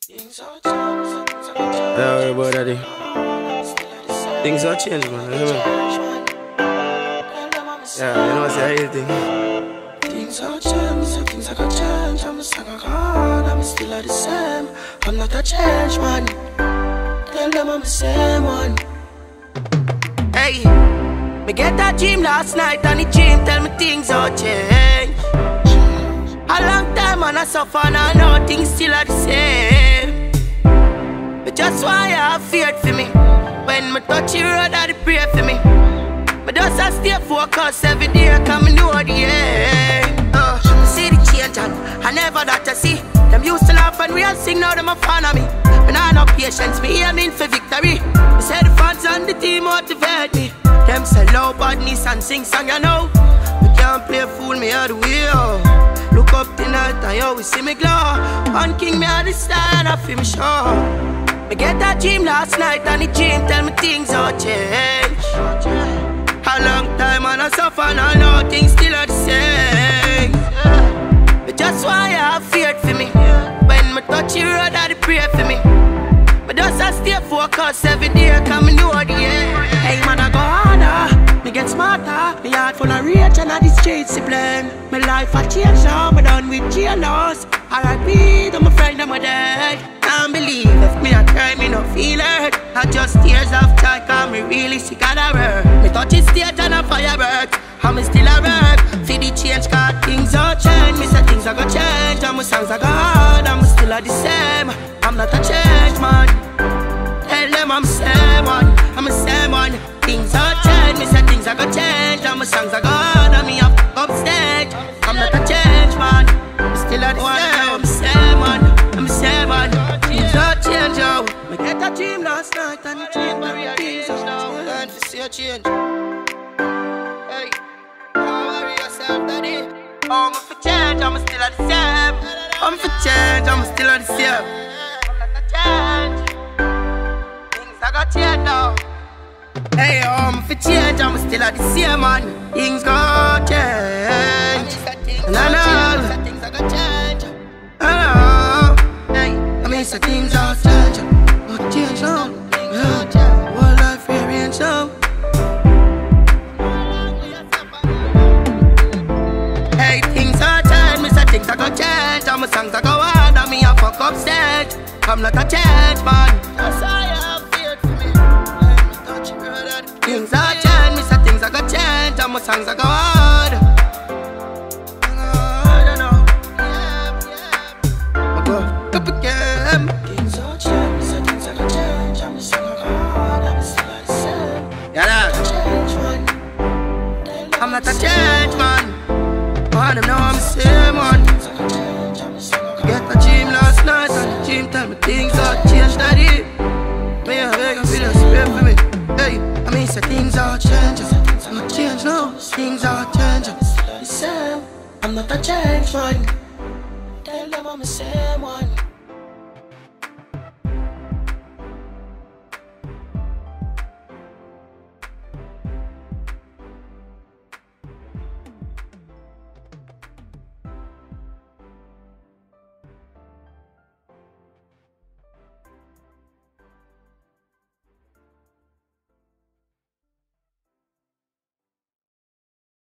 Don't worry about that. Things are changing, man. Yeah, you know what's the real thing. Things are changing, things are gonna change. I'm a sucker god, I'm still the same. I'm not a change man. Tell them I'm the same one. Hey, me get that dream last night and the dream tell me things all change. A long time and I suffer and I know things still are the same. But just why you have feared for me. When me touch the road I pray for me. But just I stay focused every day cause me know the end. See the change and I never that I see. Them used to laugh and we all sing, now them a fan of me. And I know patience, me aiming for victory. They say the fans and the team motivate me. Them say low badness and sing song, you know. We can't play fool, me all the way, oh. Look up tonight and you always see me glow. One king me at the star and I feel me sure. Me get that dream last night and the dream tell me things all change. A long time and I suffer and I know things still are the same. But just why you have feared for me. When me touch the road I pray for me. But just I stay focused every day cause me know the end. Hey man I go harder, me get smarter. Me heart full of rage and the streets to blame. My life I change now, me done with jail loss. R.I.P. to my friend and my dad. Can't believe if me a cry, me no feel hurt. I just tears of joy cause me really sick of the work. Me touch the stage and a firework, and me still a work. For the change cause things all change. Me say things are gonna change and my songs are gone. And me still are the same, I'm not a change man. Tell them I'm same one, I'm the same one. Things all change, me say things are gonna change and my songs are gone. And me up upstage, I'm not a change man. I'm still at the same, I'm the same one, I'm the same one. Things all change out. Me get a dream last night and the dream very peace now. Learn to see a change. Hey, don't worry yourself, daddy. I'm for change, I'm still at the same. I'm for change, I'm still at the same. I'm not a change. Things I got change now. Hey, I'm for change, I'm still at the same man. Things got change. No, no. Things I got change. I know. Hey, I mean, so things all change. But change now. World life rearrange now. Hey, things all change. Me say things I got change. And my songs I go hard. And me a fuck up stage. I'm not a change man. That's all you have feared for me. Things are change, me say things are gonna change. And my songs are go hard. I know. I go up again. Things are change, me say things are gonna change. And my songs are go hard. I'm still the same. Yeah, that. I'm not a change man. All them know I'm the same one. I get a dream last night and the dream tell me things are changed, daddy. Me a beg and feel a spray for me. Hey, I mean, say things are changing. I'm not change now, things are changing. The same, I'm not a change man. Tell them I'm the same one.